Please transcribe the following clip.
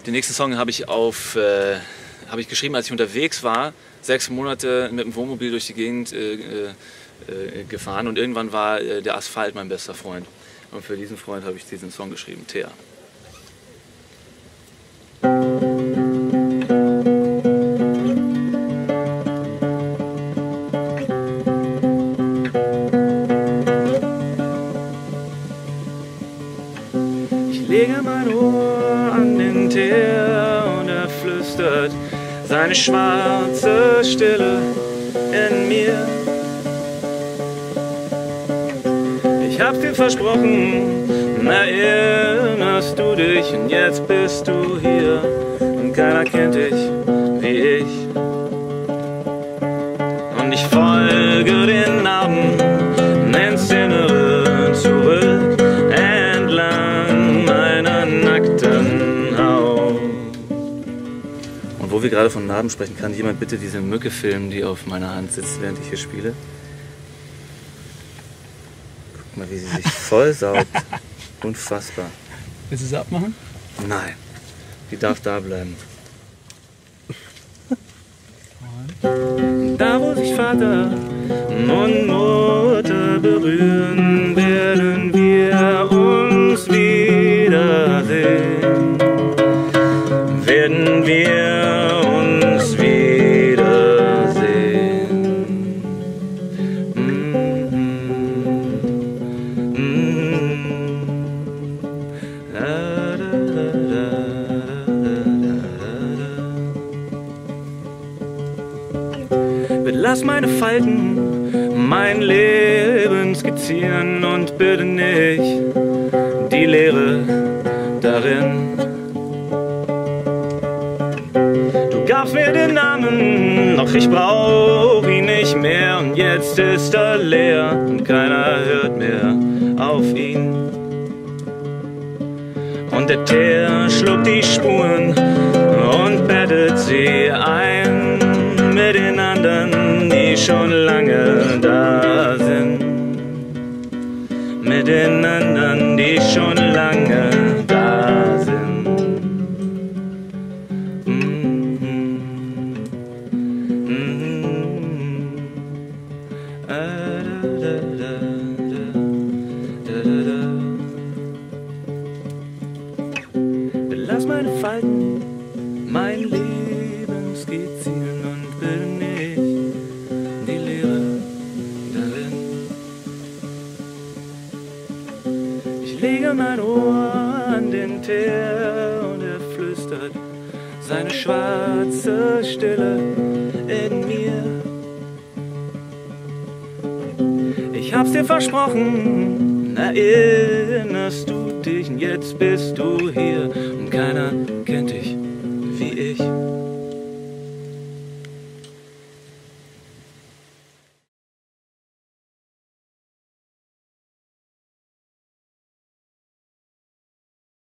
Den nächsten Song habe ich geschrieben, als ich unterwegs war, 6 Monate mit dem Wohnmobil durch die Gegend gefahren und irgendwann war der Asphalt mein bester Freund. Und für diesen Freund habe ich diesen Song geschrieben, Thea. Ich lege mein Ohr an den Teer und er flüstert seine schwarze Stille in mir. Ich hab dir versprochen, erinnerst du dich und jetzt bist du hier und keiner kennt dich wie ich. Und ich folge den Narben ins Innere zurück, entlang meiner nackten Haut. Und wo wir gerade von Narben sprechen, kann jemand bitte diese Mücke filmen, die auf meiner Hand sitzt, während ich hier spiele? Guck mal, wie sie sich voll saugt. Unfassbar. Willst du sie abmachen? Nein, die darf da bleiben. Da wo sich Vater und Mutter berühren, werden wir uns wiedersehen. Werden wir uns wiedersehen. Lass meine Falten mein Leben skizzieren und bitte nicht die Leere darin. Du gabst mir den Namen, doch ich brauch ihn nicht mehr und jetzt ist er leer und keiner hört mehr auf ihn. Und der Teer schluckt die Spuren und bettet sie ein mit den anderen, die schon lange da sind. Mit den anderen, die schon lange da sind. Lass meine Falten mein Leben skizzieren und bitte nicht die Leere darin. Ich lege mein Ohr an den Teer und er flüstert seine schwarze Stille in mir. Ich hab's dir versprochen, erinnerst du dich? Und jetzt bist du hier und keiner kennt dich